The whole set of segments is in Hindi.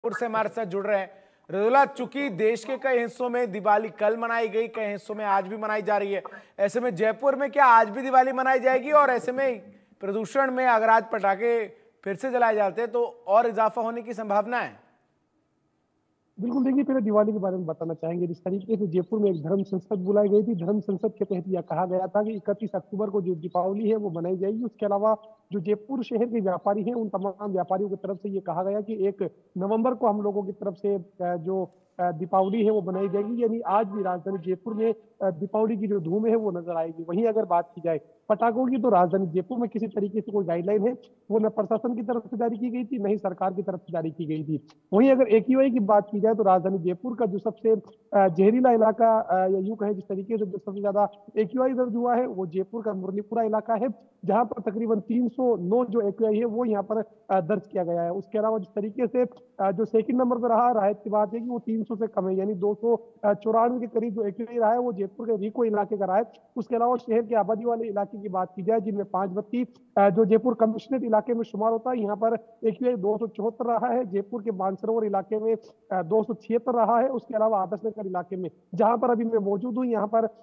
से हमारे साथ जुड़ रहे हैं। रजौला, चूंकि देश के कई हिस्सों में दिवाली कल मनाई गई, कई हिस्सों में आज भी मनाई जा रही है, ऐसे में जयपुर में क्या आज भी दिवाली मनाई जाएगी? और ऐसे में प्रदूषण में अगर आज पटाखे फिर से जलाए जाते हैं तो और इजाफा होने की संभावना है? बिल्कुल, देखिए पहले दिवाली के बारे में बताना चाहेंगे। जिस तरीके से जयपुर में एक धर्म संसद बुलाई गई थी, धर्म संसद के तहत यह कहा गया था कि 31 अक्टूबर को जो दीपावली है वो मनाई जाएगी। उसके अलावा जो जयपुर शहर के व्यापारी हैं उन तमाम व्यापारियों की तरफ से ये कहा गया कि 1 नवंबर को हम लोगों की तरफ से जो दीपावली है वो मनाई जाएगी। यानी आज भी राजधानी जयपुर में दीपावली की जो धूम है वो नजर आएगी। वहीं अगर बात की जाए पटाखों की, तो राजधानी जयपुर में किसी तरीके से कोई गाइडलाइन है वो न प्रशासन की तरफ से जारी की गई थी, न ही सरकार की तरफ से जारी की गई थी। वहीं अगर एक्यूआई की बात की जाए तो राजधानी जयपुर का जो सबसे जहरीला इलाका या यूं कहें जिस तरीके से जो सबसे ज्यादा एक्यूआई दर्ज हुआ है वो जयपुर का मुरलीपुरा इलाका है, जहां पर तकरीबन 309 जो एक्यूआई है वो यहाँ पर दर्ज किया गया है। उसके अलावा जिस तरीके से जो सेकंड नंबर पर रहा, राहत की बात है कि वो 300 से कम है, यानी 294 के करीब जो एक्यूआई रहा है वो जयपुर के रिको इलाके का रहा है। उसके अलावा शहर के आबादी वाले इलाके की बात की जाए, जिनमें 5 बत्ती जो जयपुर कमिश्नरेट इलाके में शुमार होता है, यहाँ पर एक्यूआई 274 रहा है। जयपुर के मानसरोवर इलाके में 276 रहा है। उसके अलावा आदर्श नगर इलाके में, जहां पर अभी मैं मौजूद हूँ, यहाँ पर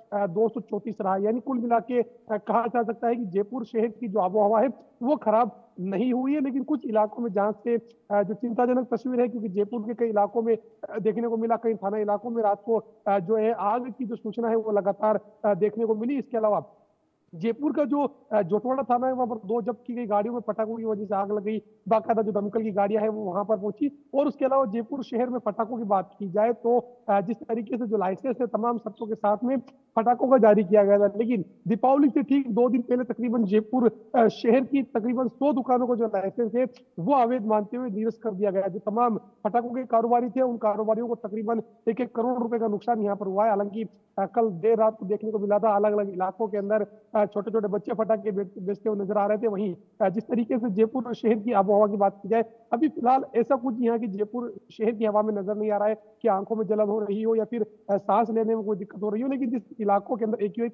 234 रहा है। यानी कुल मिला के कहा जा सकता है कि जयपुर शहर की जो आबो हवा है वो खराब नहीं हुई है, लेकिन कुछ इलाकों में जहां से जो चिंताजनक तस्वीर है, क्योंकि जयपुर के कई इलाकों में देखने को मिला, कई थाना इलाकों में रात को जो है आग की जो सूचना है वो लगातार देखने को मिली। इसके अलावा जयपुर का जो जोटवाड़ा थाना है वहां पर 2 जब्त की गई गाड़ियों में पटाखों की वजह से आग लग गई। बाकायदा जो दमकल की गाड़ियां हैं वो वहां पर पहुंची। और उसके अलावा जयपुर शहर में पटाखों की बात की जाए तो जिस तरीके से जो लाइसेंस है तमाम शर्तों के साथ में पटाखों का जारी किया गया था, लेकिन दीपावली से ठीक 2 दिन पहले तकरीबन जयपुर शहर की तकरीबन 100 दुकानों को जो लाइसेंस है वो अवैध मानते हुए निरस्त कर दिया गया। जो तमाम पटाखों के कारोबारी थे उन कारोबारियों को तकरीबन 1-1 करोड़ रुपए का नुकसान यहाँ पर हुआ है। हालांकि कल देर रात को देखने को मिला था अलग अलग इलाकों के अंदर छोटे छोटे बच्चे पटाखे बेचते हुए नजर आ रहे थे। वहीं जिस तरीके से जयपुर शहर की आबो हवा की बात की जाए, अभी फिलहाल ऐसा कुछ यहाँ की जयपुर शहर की हवा में नजर नहीं आ रहा है कि आंखों में जलन हो रही हो या फिर सांस लेने में कोई दिक्कत हो रही हो। लेकिन जिस इलाकों के अंदर एक्यूआई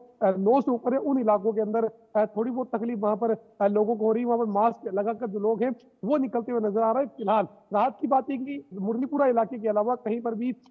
309 से ऊपर है उन इलाकों के अंदर थोड़ी बहुत तकलीफ वहां पर लोगों को हो रही है। वहां पर मास्क लगाकर जो लोग हैं वो निकलते हुए नजर आ रहे हैं। फिलहाल राहत की बात है कि मुरलीपुरा इलाके के अलावा कहीं पर भी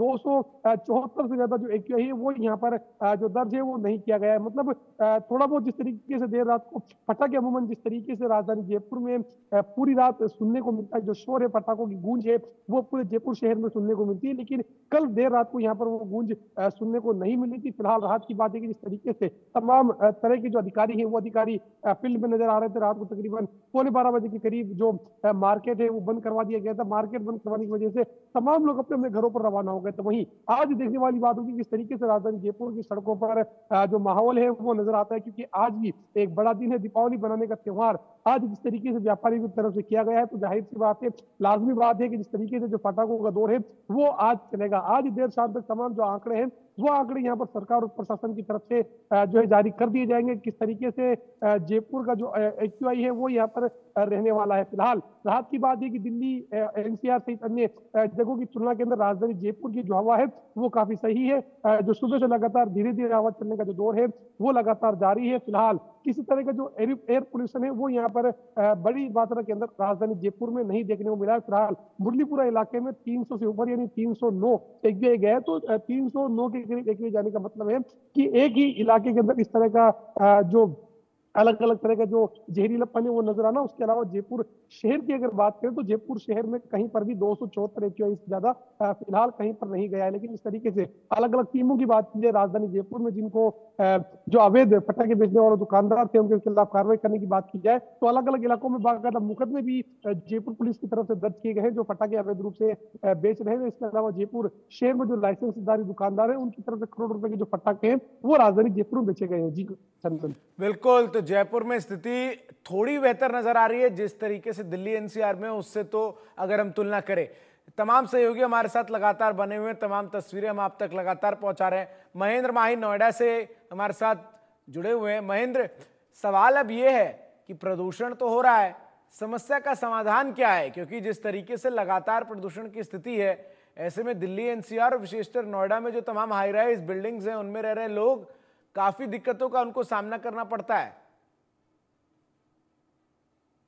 274 से ज्यादा जो एक्यूआई है वो यहाँ पर जो दर्ज है वो नहीं किया गया है। मतलब थोड़ा बहुत जिस तरीके से देर रात को पटाखे अमूमन जिस तरीके से राजधानी जयपुर में पूरी रात सुनने को मिलता है, जो शोर है पटाखों की गूंज है वो पूरे जयपुर शहर में सुनने को मिलती है, लेकिन कल देर रात को यहाँ पर वो गूंज सुनने को नहीं मिली थी। फिलहाल राहत की बात है कि जिस तरीके से तमाम तरह के जो अधिकारी हैं वो अधिकारी फील्ड में नजर आ रहे थे। रात को तकरीबन 11:15 बजे के करीब जो मार्केट है वो बंद करवा दिया गया था। मार्केट बंद करवाने की वजह से तमाम लोग अपने अपने घरों पर रवाना हो गए थे। वहीं आज देखने वाली बात होगी किस तरीके से राजधानी जयपुर की सड़कों पर जो माहौल है वो नजर आता है, क्योंकि आज भी एक बड़ा दिन है, दीपावली बनाने का त्योहार आज जिस तरीके से व्यापारी की तरफ से किया गया है, तो जाहिर सी बात है, लाजमी बात है कि जिस तरीके से जो पटाखों का दौर है वो आज चलेगा। आज देर शाम तक तमाम जो आंकड़े हैं वो आंकड़े यहाँ पर सरकार और प्रशासन की तरफ से जो है जारी कर दिए जाएंगे। किस तरीके से जयपुर का जो एक्यूआई है वो यहाँ पर रहने वाला है। फिलहाल राहत की बात है कि दिल्ली एनसीआर सहित अन्य जगहों की तुलना के अंदर राजधानी जयपुर की जो हवा है वो काफी सही है। जो सुबह से लगातार धीरे धीरे हवा चलने का जो दौर है वो लगातार जारी है। फिलहाल किसी तरह का जो एयर पोल्यूशन है वो यहाँ पर बड़ी मात्रा के अंदर राजधानी जयपुर में नहीं देखने को मिला है। फिलहाल मुरलीपुरा इलाके में 300 से ऊपर यानी 309 एक्यूआई गए, तो 309 के करीब एक्यूआई जाने का मतलब है कि एक ही इलाके के अंदर इस तरह का जो अलग अलग तरह का जो जहरीलापन है वो नजर आना। उसके अलावा जयपुर शहर की अगर बात करें तो जयपुर शहर में कहीं पर भी 274 एक्यूआई से ज्यादा फिलहाल कहीं पर नहीं गया है। लेकिन इस तरीके से अलग अलग टीमों की बात की जाए राजधानी जयपुर में, जिनको जो अवैध पटाखे बेचने वाले दुकानदार थे उनके खिलाफ कार्रवाई करने की बात की जाए तो अलग अलग इलाकों में बाकायदा मुकदमे भी जयपुर पुलिस की तरफ से दर्ज किए गए हैं जो पटाखे अवैध रूप से बेच रहे हैं। इसके अलावा जयपुर शहर में जो लाइसेंसदारी दुकानदार है उनकी तरफ से करोड़ रुपए के जो पटाखे हैं वो राजधानी जयपुर में बेचे गए हैं। जी चंदन, बिल्कुल। तो जयपुर में स्थिति थोड़ी बेहतर नजर आ रही है जिस तरीके से दिल्ली एनसीआर में, उससे तो अगर हम तुलना करें। तमाम सहयोगी हमारे साथ लगातार बने हुए हैं, तमाम तस्वीरें हम आप तक लगातार पहुंचा रहे हैं। महेंद्र माही नोएडा से हमारे साथ जुड़े हुए हैं। महेंद्र, सवाल अब यह है कि प्रदूषण तो हो रहा है, समस्या का समाधान क्या है? क्योंकि जिस तरीके से लगातार प्रदूषण की स्थिति है, ऐसे में दिल्ली एनसीआर और विशेषकर नोएडा में जो तमाम हाई राइज बिल्डिंग्स हैं उनमें रह रहे लोग काफी दिक्कतों का उनको सामना करना पड़ता है।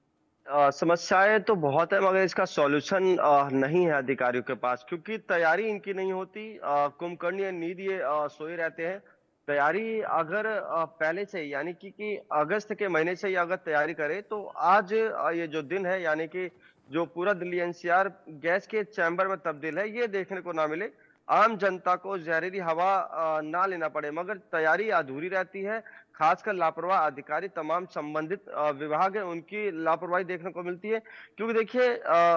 समस्याएं तो बहुत है, मगर इसका सॉल्यूशन नहीं है अधिकारियों के पास, क्योंकि तैयारी इनकी नहीं होती। कुंभकर्ण नींद ये सोए रहते हैं। तैयारी अगर पहले से ही, यानी कि अगस्त के महीने से ही अगर तैयारी करे, तो आज ये जो दिन है, यानी कि जो पूरा दिल्ली एनसीआर गैस के चैम्बर में तब्दील है, ये देखने को ना मिले। आम जनता को जहरीली हवा ना लेना पड़े, मगर तैयारी अधूरी रहती है। खासकर लापरवाह अधिकारी, तमाम संबंधित विभाग है, उनकी लापरवाही देखने को मिलती है। क्योंकि देखिए,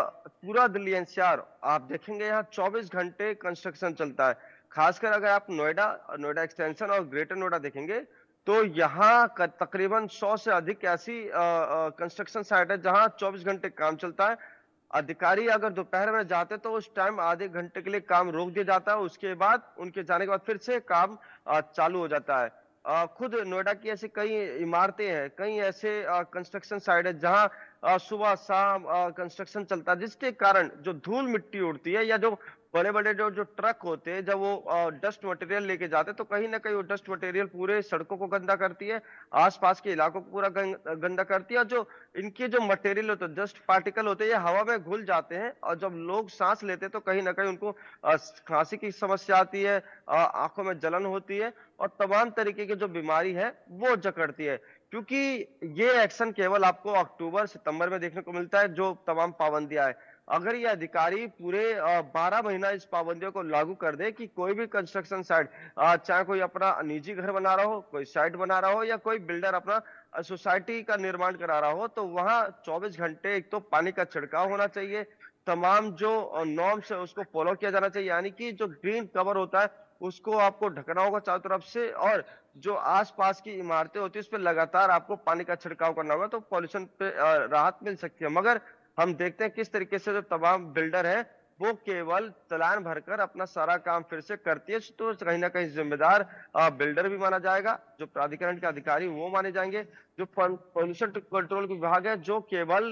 पूरा दिल्ली एनसीआर आप देखेंगे, यहाँ 24 घंटे कंस्ट्रक्शन चलता है। खासकर अगर आप नोएडा नोएडा एक्सटेंशन और ग्रेटर नोएडा देखेंगे, तो यहाँ तकरीबन 100 से अधिक ऐसी कंस्ट्रक्शन साइट है जहां 24 घंटे काम चलता है। अधिकारी अगर दोपहर में जाते तो उस टाइम आधे घंटे के लिए काम रोक दिया जाता है, उसके बाद उनके जाने के बाद फिर से काम चालू हो जाता है। खुद नोएडा की ऐसी कई इमारतें हैं, कई ऐसे कंस्ट्रक्शन साइट है जहां सुबह शाम कंस्ट्रक्शन चलता है, जिसके कारण जो धूल मिट्टी उड़ती है, या जो बड़े बड़े जो जो ट्रक होते हैं, जब वो डस्ट मटेरियल लेके जाते हैं, तो कहीं ना कहीं वो डस्ट मटेरियल पूरे सड़कों को गंदा करती है, आसपास के इलाकों को पूरा गंदा करती है। और जो इनके जो मटेरियल होते हैं, डस्ट पार्टिकल होते हैं, ये हवा में घुल जाते हैं, और जब लोग सांस लेते हैं तो कहीं ना कहीं उनको खांसी की समस्या आती है, आंखों में जलन होती है, और तमाम तरीके की जो बीमारी है वो जकड़ती है। क्योंकि ये एक्शन केवल आपको अक्टूबर सितंबर में देखने को मिलता है, जो तमाम पाबंदियां है। अगर ये अधिकारी पूरे 12 महीना इस पाबंदियों को लागू कर दे, कि कोई भी कंस्ट्रक्शन साइट, चाहे कोई अपना निजी घर बना रहा हो, कोई साइट बना रहा हो, या कोई बिल्डर अपना सोसाइटी का निर्माण करा रहा हो, तो वहां 24 घंटे एक तो पानी का छिड़काव होना चाहिए। तमाम जो नॉर्म्स है उसको फॉलो किया जाना चाहिए, यानी कि जो ग्रीन कवर होता है उसको आपको ढकना होगा चारों तरफ से, और जो आसपास की इमारतें होती है उस पर लगातार आपको पानी का छिड़काव करना होगा, तो पॉल्यूशन पे राहत मिल सकती है। मगर हम देखते हैं किस तरीके से जो तमाम बिल्डर है वो केवल चालान भरकर अपना सारा काम फिर से करती है, तो कहीं ना कहीं जिम्मेदार बिल्डर भी माना जाएगा, जो प्राधिकरण के अधिकारी वो माने जाएंगे, जो पॉल्यूशन कंट्रोल विभाग है जो केवल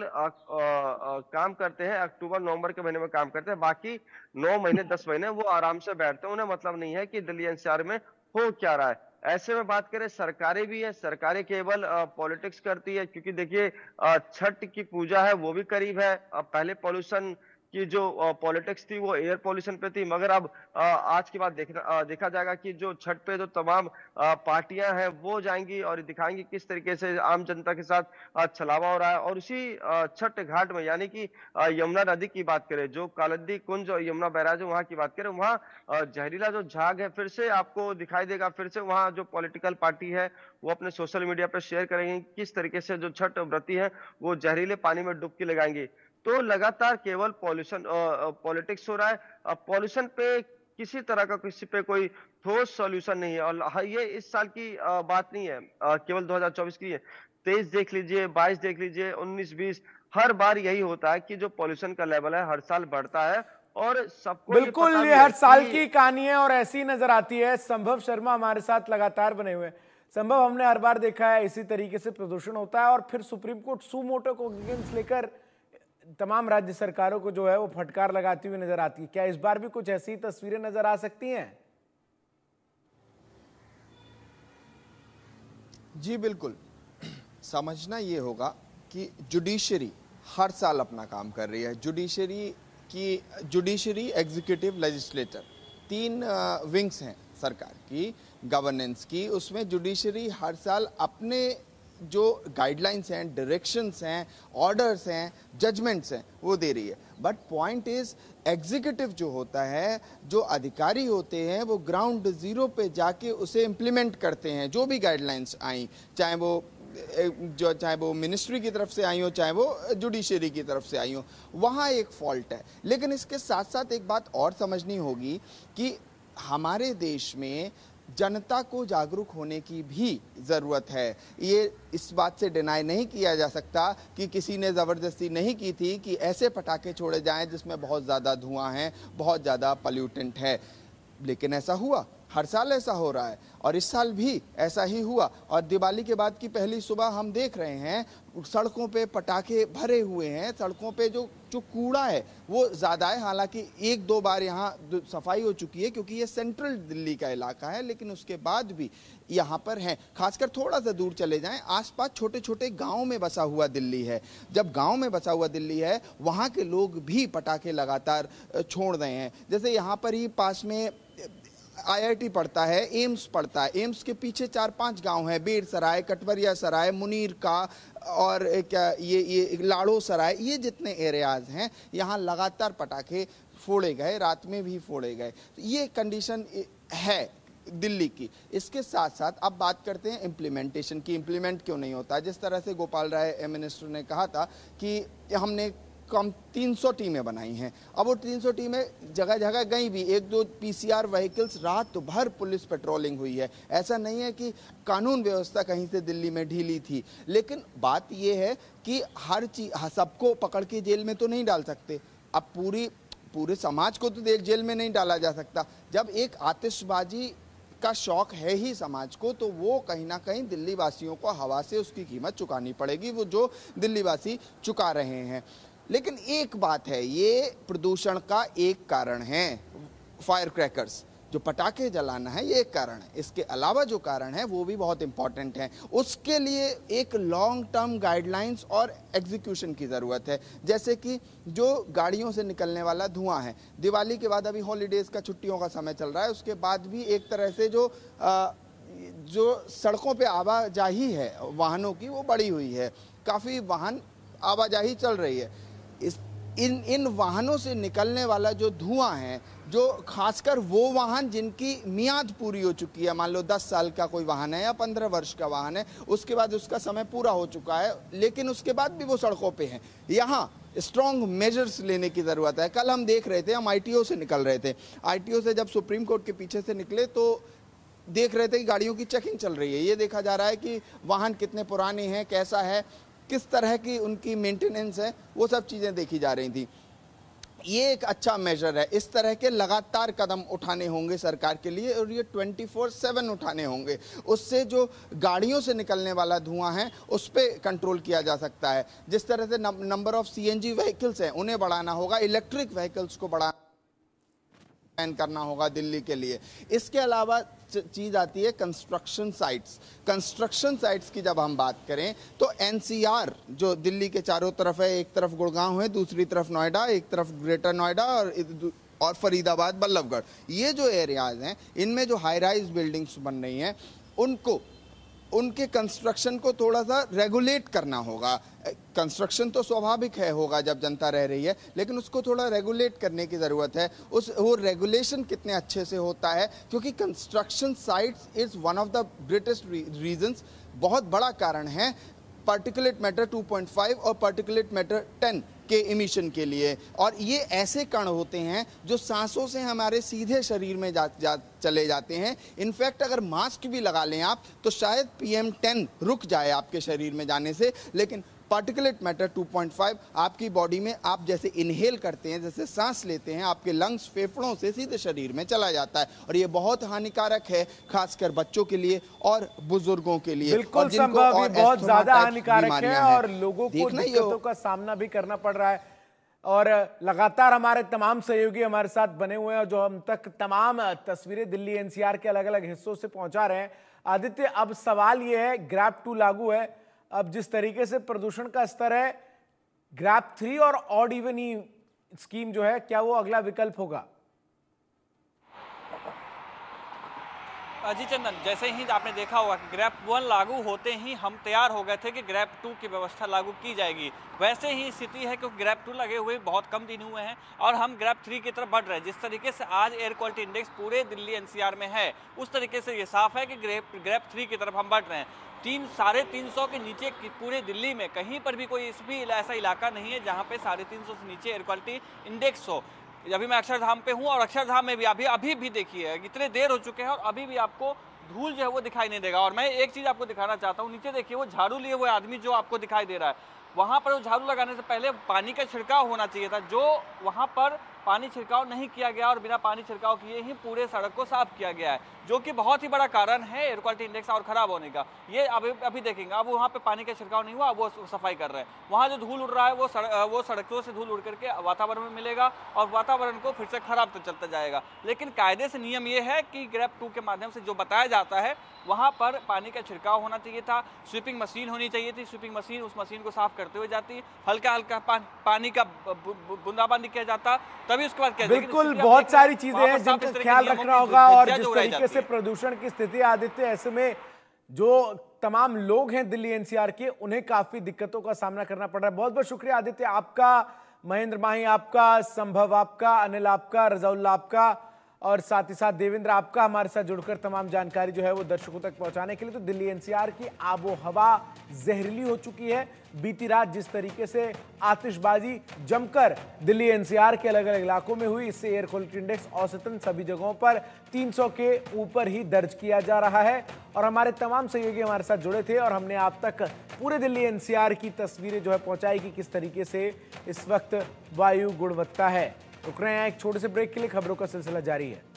काम करते हैं अक्टूबर नवंबर के महीने में काम करते हैं, बाकी 9 महीने 10 महीने वो आराम से बैठते हैं, उन्हें मतलब नहीं है कि दिल्ली एनसीआर में हो क्या रहा है। ऐसे में बात करें, सरकारें भी है, सरकारें केवल पॉलिटिक्स करती है, क्योंकि देखिए छठ की पूजा है वो भी करीब है। पहले पॉल्यूशन की जो पॉलिटिक्स थी वो एयर पॉल्यूशन पे थी, मगर अब आज की बात देखा जाएगा कि जो छठ पे जो तमाम पार्टियां हैं वो जाएंगी और दिखाएंगी किस तरीके से आम जनता के साथ छलावा हो रहा है। और उसी छठ घाट में, यानी कि यमुना नदी की बात करें, जो कालिंदी कुंज और यमुना बैराज है वहां की बात करें, वहां जहरीला जो झाग है फिर से आपको दिखाई देगा। फिर से वहां जो पॉलिटिकल पार्टी है वो अपने सोशल मीडिया पर शेयर करेंगे किस तरीके से जो छठ व्रती है वो जहरीले पानी में डुबकी लगाएंगे। तो लगातार केवल पॉल्यूशन पॉलिटिक्स हो रहा है। पॉल्यूशन पे किसी तरह का किसी पे कोई ठोस सॉल्यूशन नहीं है। और ये इस साल की बात नहीं है, केवल 2024 की है। 23 देख लीजिए, 22 देख लीजिए, 19, 20, हर बार यही होता है कि जो पॉल्यूशन का लेवल है हर साल बढ़ता है, और सबको बिल्कुल पता ये भी है हर साल कि की कहानी है और ऐसी नजर आती है। संभव शर्मा हमारे साथ लगातार बने हुए हैं। संभव, हमने हर बार देखा है इसी तरीके से प्रदूषण होता है, और फिर सुप्रीम कोर्ट सुमोटो कोग्निजेंस लेकर तमाम राज्य सरकारों को जो है वो फटकार लगाती हुई नजर आती है। क्या इस बार भी कुछ ऐसी तस्वीरें नजर आ सकती हैं? जी बिल्कुल। समझना ये होगा कि जुडिशरी हर साल अपना काम कर रही है। जुडिशरी, एग्जीक्यूटिव, लेजिस्लेटर, 3 विंग्स हैं सरकार की, गवर्नेंस की। उसमें जुडिशरी हर साल अपने जो गाइडलाइंस हैं, डायरेक्शंस हैं, ऑर्डर्स हैं, जजमेंट्स हैं, वो दे रही है। बट पॉइंट इज, एग्जीक्यूटिव जो होता है, जो अधिकारी होते हैं, वो ग्राउंड जीरो पे जाके उसे इम्प्लीमेंट करते हैं। जो भी गाइडलाइंस आई, चाहे वो मिनिस्ट्री की तरफ से आई हो, चाहे वो जुडिशरी की तरफ से आई हो, वहाँ एक फॉल्ट है। लेकिन इसके साथ साथ एक बात और समझनी होगी कि हमारे देश में जनता को जागरूक होने की भी ज़रूरत है। ये इस बात से डिनाई नहीं किया जा सकता कि किसी ने ज़बरदस्ती नहीं की थी कि ऐसे पटाखे छोड़े जाएं जिसमें बहुत ज़्यादा धुआं है, बहुत ज़्यादा पॉल्यूटेंट है, लेकिन ऐसा हुआ। हर साल ऐसा हो रहा है और इस साल भी ऐसा ही हुआ। और दिवाली के बाद की पहली सुबह हम देख रहे हैं सड़कों पे पटाखे भरे हुए हैं, सड़कों पे जो कूड़ा है वो ज़्यादा है। हालांकि एक दो बार यहाँ सफाई हो चुकी है क्योंकि ये सेंट्रल दिल्ली का इलाका है, लेकिन उसके बाद भी यहाँ पर है। खासकर थोड़ा सा दूर चले जाएं, आसपास छोटे छोटे गाँव में बसा हुआ दिल्ली है। जब गाँव में बसा हुआ दिल्ली है वहाँ के लोग भी पटाखे लगातार छोड़ रहे हैं। जैसे यहाँ पर ही पास में IIT पड़ता है, एम्स पड़ता है, एम्स के पीछे 4-5 गांव हैं, बेर सराय, कटवरिया सराय, मुनीर का और क्या ये लाड़ो सराय, ये जितने एरियाज हैं यहाँ लगातार पटाखे फोड़े गए, रात में भी फोड़े गए। ये कंडीशन है दिल्ली की। इसके साथ साथ अब बात करते हैं इम्प्लीमेंटेशन की। इम्प्लीमेंट क्यों नहीं होता? जिस तरह से गोपाल राय मिनिस्टर ने कहा था कि हमने कम 300 टीमें बनाई हैं, अब वो 300 टीमें जगह जगह गई भी, 1-2 PCR व्हीकल्स, रात भर पुलिस पेट्रोलिंग हुई है। ऐसा नहीं है कि कानून व्यवस्था कहीं से दिल्ली में ढीली थी, लेकिन बात ये है कि हर चीज सबको पकड़ के जेल में तो नहीं डाल सकते। अब पूरे समाज को तो जेल में नहीं डाला जा सकता। जब एक आतिशबाजी का शौक है ही समाज को, तो वो कहीं ना कहीं दिल्ली वासियों को हवा से उसकी कीमत चुकानी पड़ेगी, वो जो दिल्ली वासी चुका रहे हैं। लेकिन एक बात है, ये प्रदूषण का एक कारण है, फायर क्रैकर्स, जो पटाखे जलाना है, ये एक कारण है। इसके अलावा जो कारण है वो भी बहुत इंपॉर्टेंट है। उसके लिए एक लॉन्ग टर्म गाइडलाइंस और एग्जीक्यूशन की ज़रूरत है। जैसे कि जो गाड़ियों से निकलने वाला धुआं है, दिवाली के बाद अभी हॉलीडेज़ का, छुट्टियों का समय चल रहा है, उसके बाद भी एक तरह से जो सड़कों पे आवाजाही है वाहनों की, वो बढ़ी हुई है, काफ़ी वाहन आवाजाही चल रही है। इन वाहनों से निकलने वाला जो धुआं है, जो खासकर वो वाहन जिनकी मियाद पूरी हो चुकी है, मान लो 10 साल का कोई वाहन है या 15 वर्ष का वाहन है, उसके बाद उसका समय पूरा हो चुका है, लेकिन उसके बाद भी वो सड़कों पे हैं, यहाँ स्ट्रॉन्ग मेजर्स लेने की ज़रूरत है। कल हम देख रहे थे, हम ITO से निकल रहे थे, ITO से जब सुप्रीम कोर्ट के पीछे से निकले तो देख रहे थे कि गाड़ियों की चेकिंग चल रही है। ये देखा जा रहा है कि वाहन कितने पुराने हैं, कैसा है, किस तरह की उनकी मेंटेनेंस है, वो सब चीज़ें देखी जा रही थी। ये एक अच्छा मेजर है। इस तरह के लगातार कदम उठाने होंगे सरकार के लिए, और ये 24/7 उठाने होंगे। उससे जो गाड़ियों से निकलने वाला धुआं है उस पर कंट्रोल किया जा सकता है। जिस तरह से नंबर ऑफ CNG व्हीकल्स हैं उन्हें बढ़ाना होगा, इलेक्ट्रिक व्हीकल्स को बढ़ाना करना होगा दिल्ली के लिए। इसके अलावा चीज आती है कंस्ट्रक्शन साइट्स। कंस्ट्रक्शन साइट्स की जब हम बात करें तो NCR जो दिल्ली के चारों तरफ है, एक तरफ गुड़गांव है, दूसरी तरफ नोएडा, एक तरफ ग्रेटर नोएडा और फरीदाबाद, बल्लभगढ़, ये जो एरियाज हैं इनमें जो हाई राइज बिल्डिंग्स बन रही हैं उनके कंस्ट्रक्शन को थोड़ा सा रेगुलेट करना होगा। कंस्ट्रक्शन तो स्वाभाविक है, होगा जब जनता रह रही है, लेकिन उसको थोड़ा रेगुलेट करने की ज़रूरत है। वो रेगुलेशन कितने अच्छे से होता है, क्योंकि construction sites is one of the greatest reasons, बहुत बड़ा कारण है पार्टिकुलेट मैटर 2.5 और पार्टिकुलेट मैटर 10 के इमिशन के लिए। और ये ऐसे कण होते हैं जो सांसों से हमारे सीधे शरीर में चले जाते हैं। इनफैक्ट अगर मास्क भी लगा लें आप तो शायद PM10 रुक जाए आपके शरीर में जाने से, लेकिन पार्टिकुलेट मैटर 2.5 आपकी बॉडी में आप जैसे इनहेल करते हैं, जैसे सांस लेते हैं, आपके लंग्स, फेफड़ों से सीधे शरीर में चला जाता है, और ये बहुत हानिकारक है, खासकर बच्चों के लिए और बुजुर्गों के लिए। बिल्कुल संभव, ये बहुत ज्यादा हानिकारक है और लोगों को दिक्कतों का सामना भी करना पड़ रहा है। और लगातार हमारे तमाम सहयोगी हमारे साथ बने हुए हैं जो हम तक तमाम तस्वीरें दिल्ली NCR के अलग अलग हिस्सों से पहुंचा रहे हैं। आदित्य, अब सवाल यह है, ग्रैब 2 लागू है, अब जिस तरीके से प्रदूषण का स्तर है, ग्रैब 3 और ऑड इवन ई स्कीम जो है, क्या वो अगला विकल्प होगा? जी चंदन, जैसे ही आपने देखा होगा कि ग्रैब 1 लागू होते ही हम तैयार हो गए थे कि ग्रैब 2 की व्यवस्था लागू की जाएगी। वैसे ही स्थिति है, क्योंकि ग्रैब 2 लगे हुए बहुत कम दिन हुए हैं और हम ग्रैब 3 की तरफ बढ़ रहे हैं। जिस तरीके से आज एयर क्वालिटी इंडेक्स पूरे दिल्ली NCR में है, उस तरीके से ये साफ है कि ग्रैब 3 की तरफ हम बढ़ रहे हैं। 300-350 के नीचे पूरे दिल्ली में कहीं पर भी कोई ऐसा इलाका नहीं है जहाँ पे 350 से नीचे एयर क्वालिटी इंडेक्स हो। अभी मैं अक्षरधाम पे हूँ और अक्षरधाम में भी अभी भी देखिए इतने देर हो चुके हैं और अभी भी आपको धूल जो है वो दिखाई नहीं देगा। और मैं एक चीज़ आपको दिखाना चाहता हूँ, नीचे देखिए वो झाड़ू लिए हुए आदमी जो आपको दिखाई दे रहा है, वहाँ पर वो झाड़ू लगाने से पहले पानी का छिड़काव होना चाहिए था, जो वहाँ पर पानी छिड़काव नहीं किया गया और बिना पानी छिड़काव किए ही पूरे सड़क को साफ किया गया है, जो कि बहुत ही बड़ा कारण है एयर क्वालिटी इंडेक्स और खराब होने का। ये अभी देखेंगे, अब वहाँ पे पानी का छिड़काव नहीं हुआ, वो सफाई कर रहे हैं। वहाँ जो धूल उड़ रहा है वो सड़कों से धूल उड़ करके वातावरण में मिलेगा और वातावरण को फिर से खराब तो चलता जाएगा। लेकिन कायदे से नियम ये है कि ग्रैप 2 के माध्यम से जो बताया जाता है वहाँ पर पानी का छिड़काव होना चाहिए था, स्वीपिंग मशीन होनी चाहिए थी, स्वीपिंग मशीन उस मशीन को साफ करते हुए जाती, हल्का हल्का पानी का बूंदाबांदी किया जाता, तभी उसके बाद बिल्कुल बहुत सारी चीजें हैं जिनका ख्याल रखना होगा। और जिस तरीके से प्रदूषण की स्थिति आदित्य, ऐसे में जो तमाम लोग हैं दिल्ली एनसीआर के, उन्हें काफी दिक्कतों का सामना करना पड़ रहा है। बहुत बहुत शुक्रिया आदित्य आपका, महेंद्र माही आपका, संभव आपका, अनिल आपका, रजाउल्ला आपका और साथ ही साथ देवेंद्र आपका हमारे साथ जुड़कर तमाम जानकारी जो है वो दर्शकों तक पहुंचाने के लिए। तो दिल्ली एनसीआर की आबो हवा जहरीली हो चुकी है। बीती रात जिस तरीके से आतिशबाजी जमकर दिल्ली एनसीआर के अलग अलग इलाकों में हुई, इससे एयर क्वालिटी इंडेक्स औसतन सभी जगहों पर 300 के ऊपर ही दर्ज किया जा रहा है। और हमारे तमाम सहयोगी हमारे साथ जुड़े थे और हमने आप तक पूरे दिल्ली एनसीआर की तस्वीरें जो है पहुंचाई कि किस तरीके से इस वक्त वायु गुणवत्ता है। रुक रहे हैं एक छोटे से ब्रेक के लिए, खबरों का सिलसिला जारी है।